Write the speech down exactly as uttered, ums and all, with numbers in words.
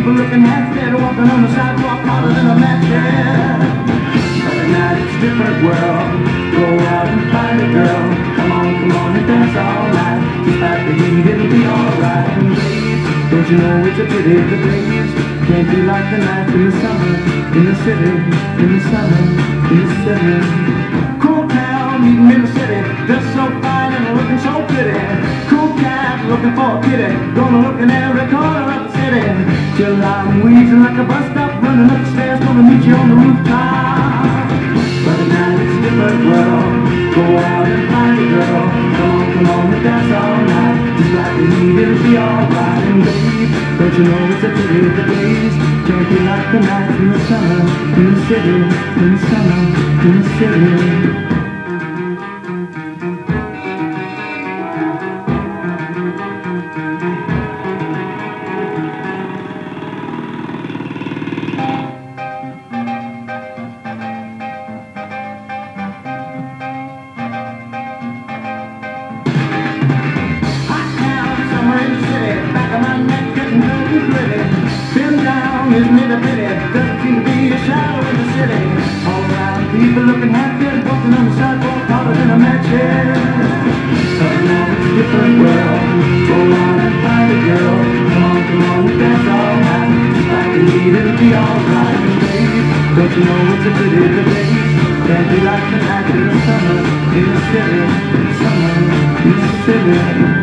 people looking half dead, walking on the sidewalk harder than a match head. But at night it's a different world. Go out and find a girl. Come on, come on and dance all night. Despite the heat, it'll be alright. And babe, don't you know it's a pity the days can't be like the night in the summer, in the city, in the summer, in the city. Cool town, meeting in the city, dressed so fine and looking so pretty. Cool cat, looking for a kitty, gonna look in every corner of the city. Till I'm wheezing like a bus stop, running up the stairs, gonna meet you on the rooftop. But at night it's a different world. Go out and find a girl. Come on, come on and dance all night. Just like the heat, it'll be alright. And babe, don't you know it's a pity the days can't be like the night in the summer, in the city, in the summer, in the city. Isn't it a pity? Doesn't seem to be a shadow in the city. All around, people looking half dead, walking on the sidewalk harder than a match head. But now it's a different world. Go out and find a girl. Come on, come on, and dance all night. Just like the heat, it'll be alright. And babe, don't you know it's a pity the days can't be like the night in the summer, in the city, in the summer, in the city.